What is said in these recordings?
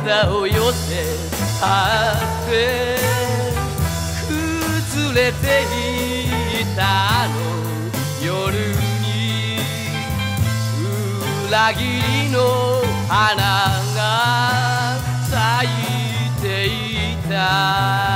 体を寄せ合って崩れていたあの夜に裏切りの花が咲いていた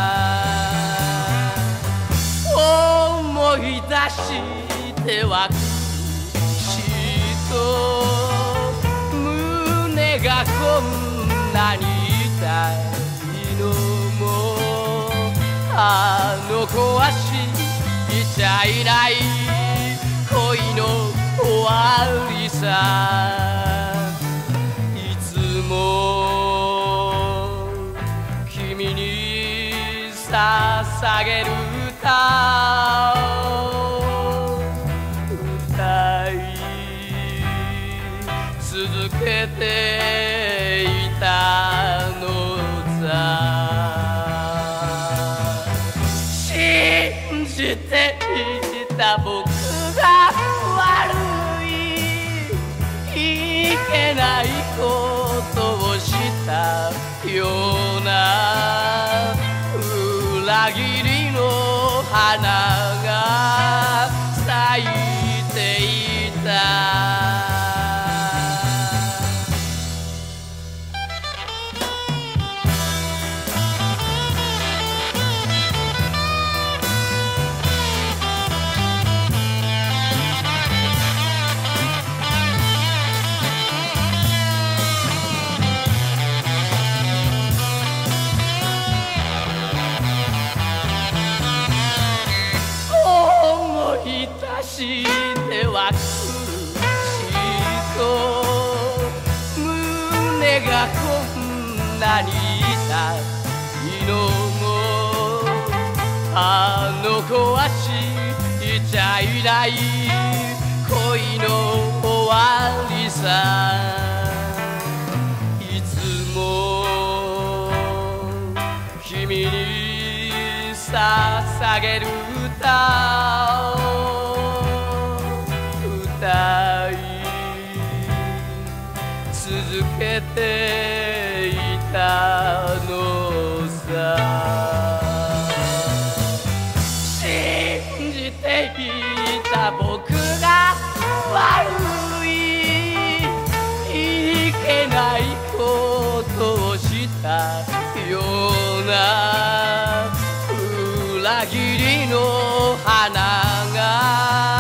思い出しては苦しいと胸がこんなに痛いのもあの子は知っちゃいない恋の終わりさいつも君に捧げる歌を歌い続けていたのさ信じていた僕が悪いいけないことをしたような裏切りの花が咲いていたしては苦しいと胸がこんなに痛いのもあの子は知っちゃいない恋の終わりさいつも君に捧げる歌を歌い続けていたのさ信じていた僕が悪いいけないことをしたような裏切りの花が